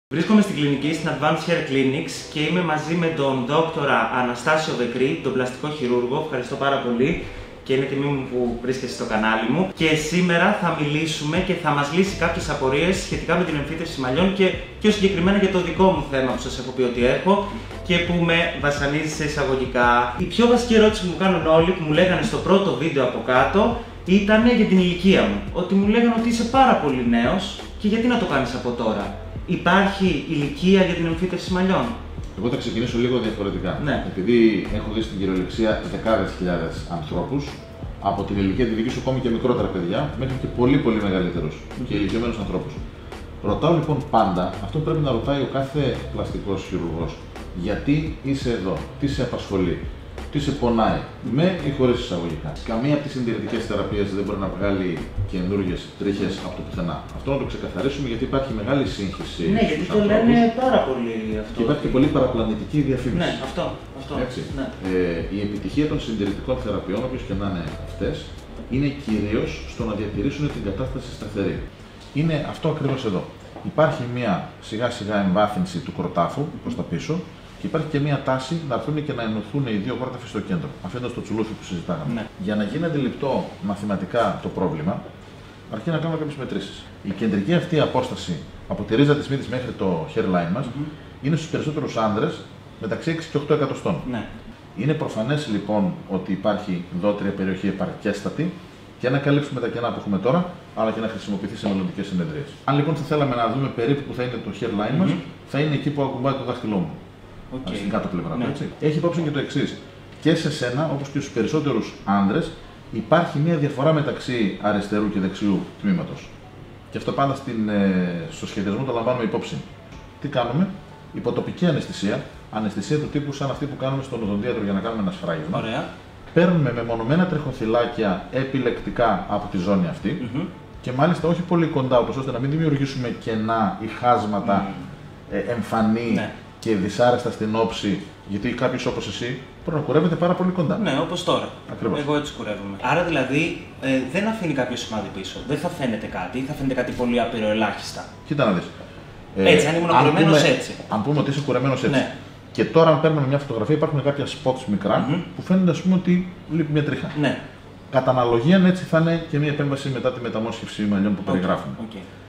Βρίσκομαι στην κλινική στην Advanced Hair Clinics και είμαι μαζί με τον δόκτορα Αναστάσιο Βεκρή, τον πλαστικό χειρούργο. Ευχαριστώ πάρα πολύ και είναι τιμή μου που βρίσκεσαι στο κανάλι μου. Και σήμερα θα μιλήσουμε και θα μας λύσει κάποιες απορίες σχετικά με την εμφύτευση μαλλιών και πιο συγκεκριμένα για το δικό μου θέμα που σας έχω πει ότι έχω και που με βασανίζει σε εισαγωγικά. Η πιο βασική ερώτηση που μου κάνουν όλοι, που μου λέγανε στο πρώτο βίντεο από κάτω, ήταν για την ηλικία μου. Ότι μου λέγανε ότι είσαι πάρα πολύ νέος και γιατί να το κάνεις από τώρα. Υπάρχει ηλικία για την εμφύτευση μαλλιών? Εγώ θα ξεκινήσω λίγο διαφορετικά. Ναι. Επειδή έχω δει στην κυριολεξία δεκάδες χιλιάδες ανθρώπους, από την ηλικία τη δική σου, ακόμη και μικρότερα παιδιά, μέχρι και πολύ μεγαλύτερους και ηλικιωμένους ανθρώπους. Ρωτάω λοιπόν πάντα, αυτό πρέπει να ρωτάει ο κάθε πλαστικός χειρουργός, γιατί είσαι εδώ, τι σε απασχολεί, τι σε πονάει, με ή χωρίς εισαγωγικά. Καμία από τις συντηρητικές θεραπείες δεν μπορεί να βγάλει καινούργιες τρίχες από το πουθενά. Αυτό να το ξεκαθαρίσουμε, γιατί υπάρχει μεγάλη σύγχυση. Ναι, γιατί το λένε πάρα πολύ αυτό. Και υπάρχει και πολύ παραπλανητική διαφήμιση. Ναι, αυτό. Έτσι. Ναι. Η επιτυχία των συντηρητικών θεραπείων, όπως και να είναι αυτές, είναι κυρίως στο να διατηρήσουν την κατάσταση σταθερή. Είναι αυτό ακριβώς εδώ. Υπάρχει μια σιγά σιγά εμβάθυνση του κροτάφου προς τα πίσω. Και υπάρχει και μια τάση να έρθουν και να ενωθούν οι δύο κρόταφοι στο κέντρο, αφήνοντας το τσουλούφι που συζητάγαμε. Ναι. Για να γίνει αντιληπτό μαθηματικά το πρόβλημα, αρκεί να κάνουμε κάποιες μετρήσεις. Η κεντρική αυτή απόσταση από τη ρίζα της μύτης μέχρι το hairline μας είναι στους περισσότερους άνδρες μεταξύ 6 και 8 εκατοστών. Ναι. Είναι προφανές λοιπόν ότι υπάρχει δότρια περιοχή επαρκέστατη και να καλύψουμε τα κενά που έχουμε τώρα, αλλά και να χρησιμοποιηθεί σε μελλοντικές συνεδρίες. Αν λοιπόν θα θέλαμε να δούμε περίπου που θα είναι το hairline μας, θα είναι εκεί που ακουμπάει το δάχτυλό μου. Okay. Στην κάτω πλευρά του, Ναι. έτσι. Έχει υπόψη και το εξής. Και σε σένα, όπως και στους περισσότερους άνδρες, υπάρχει μια διαφορά μεταξύ αριστερού και δεξιού τμήματος. Και αυτό πάντα στο σχεδιασμό το λαμβάνουμε υπόψη. Τι κάνουμε? Υποτοπική αναισθησία, αναισθησία του τύπου σαν αυτή που κάνουμε στον οδοντίατρο για να κάνουμε ένα σφράγισμα. Ωραία. Παίρνουμε μεμονωμένα τρεχοθυλάκια επιλεκτικά από τη ζώνη αυτή και μάλιστα όχι πολύ κοντά, ώστε να μην δημιουργήσουμε κενά ή χάσματα εμφανή. Ναι. Και δυσάρεστα στην όψη, γιατί κάποιος όπως εσύ μπορεί να κουρεύεται πάρα πολύ κοντά. Ναι, όπως τώρα. Ακριβώς. Εγώ έτσι κουρεύομαι. Άρα δηλαδή δεν αφήνει κάποιο σημάδι πίσω. Δεν θα φαίνεται κάτι ή θα φαίνεται κάτι πολύ άπειρο ελάχιστα. Κοίτα να δεις. Έτσι, αν ήμουν κουρεμένος έτσι. Αν πούμε ότι είσαι κουρεμένος έτσι. Ναι. Και τώρα, αν παίρνουμε μια φωτογραφία, υπάρχουν κάποια spots μικρά που φαίνεται, ας πούμε, ότι λείπει μια τρίχα. Ναι. Κατά αναλογία, έτσι θα είναι και μια επέμβαση μετά τη μεταμόσχευση μαλλιών που περιγράφουμε. Okay.